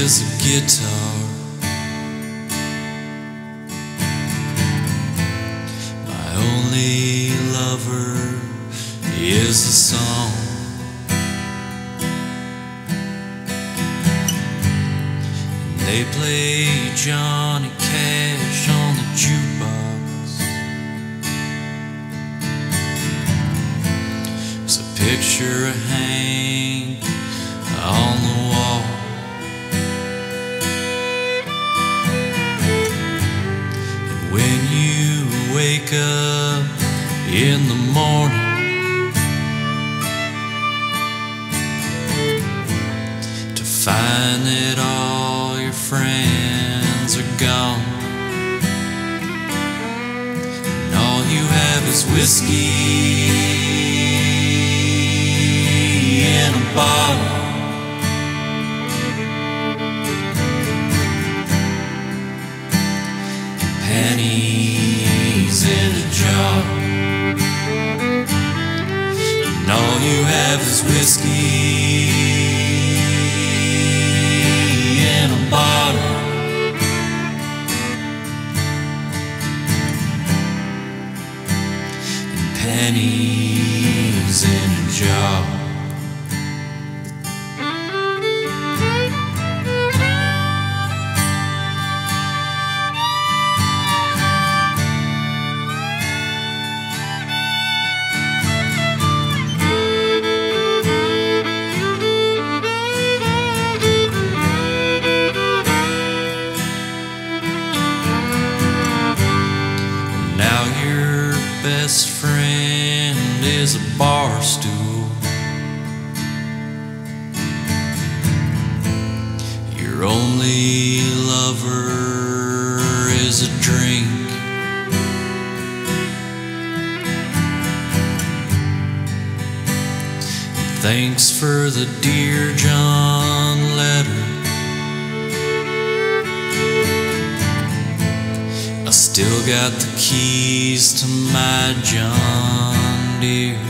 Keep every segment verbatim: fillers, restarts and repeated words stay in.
is a guitar. My only lover is the song. And they play Johnny Cash on the jukebox. There's a picture of Hank on the wall. And when you wake up in the morning to find that all your friends are gone, and all you have is whiskey in a bottle, pennies in a jar, and all you have is whiskey in a bottle, and pennies in a jar. Now your best friend is a bar stool. Your only lover is a drink. Thanks for the Dear John letter. I still got the keys to my John Deere.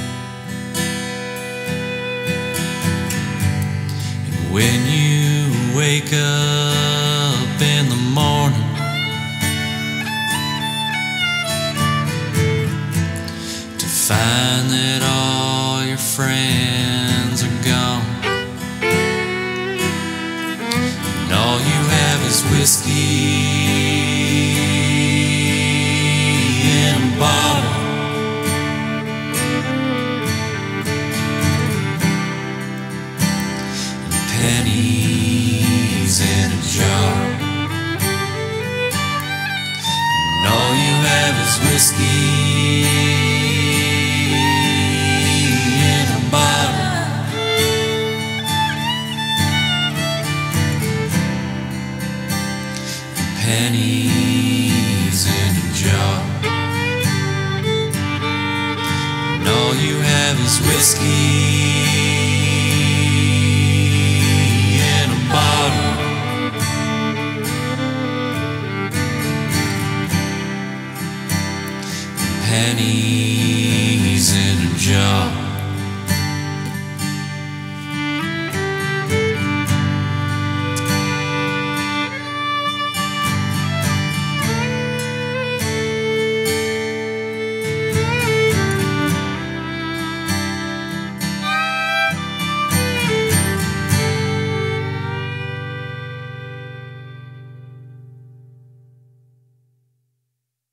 And when you wake up in the morning to find that all your friends are gone, and all you have is whiskey bottle, and pennies in a jar, and all you have is whiskey in a bottle, and pennies in a jar. All you have is whiskey in a bottle, pennies in a jar.